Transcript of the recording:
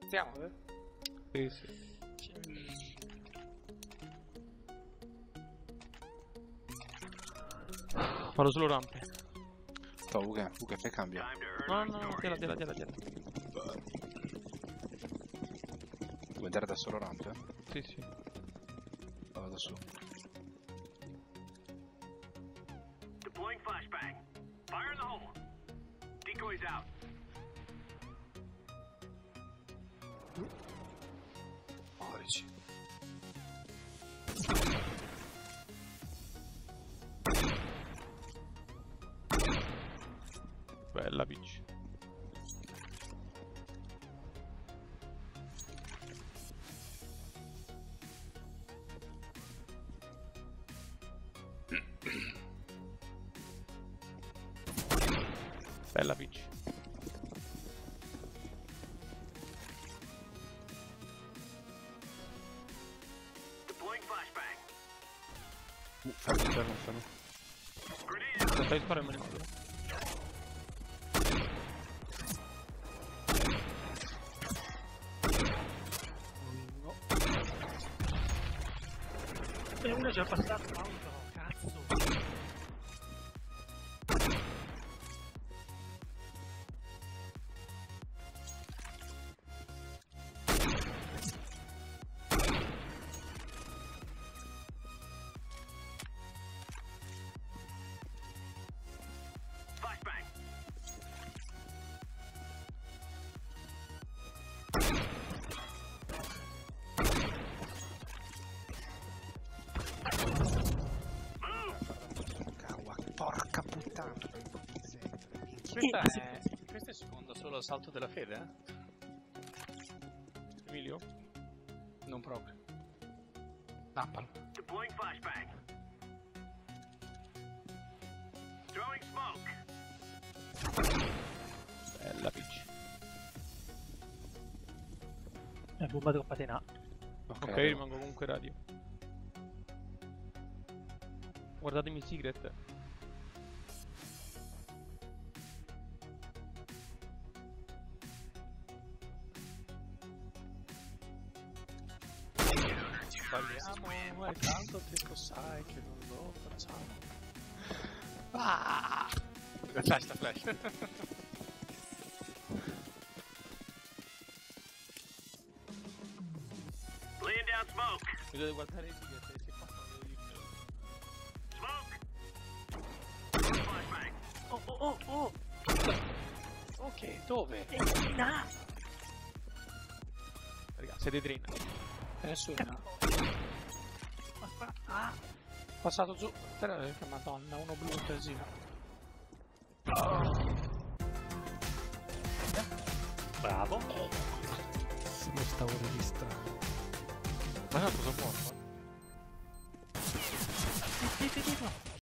Partiamo, Sì, sì. Vado solo rampe. Sto, Uga, fai cambio. No, tira. Vuoi andare da solo rampe? Sì. Vado su. Deploying flashbang. Fire in the hole. Decoys out. Morici. Bella bitch. Bella bitch. Deploying flashbang. Fermo. Grenade. Stai sparando in culo. No. E uno è già passato l'auto, cazzo. Flashbang. Porca puttana. Questo è secondo solo il salto della fede, eh? Emilio? Non proprio. Nappalo. Deploying flashbang. Throwing smoke. Bella bitch. È bomba troppa tena. Ok, rimango comunque radio. Guardatemi i secret. Sbagliamo, è tanto tempo sai che non lo facciamo. Ah! Flash. Laying down smoke. Mi dovete guardare i secret, se qua non devo dirmelo. Smoke. Flashbang. Oh! Ok, dove? Raga, siete train. Nessuno. Ah! Passato giù. Che madonna, uno blu in terzino. Bravo. Non stavo registrando. Ma tanto sono morto.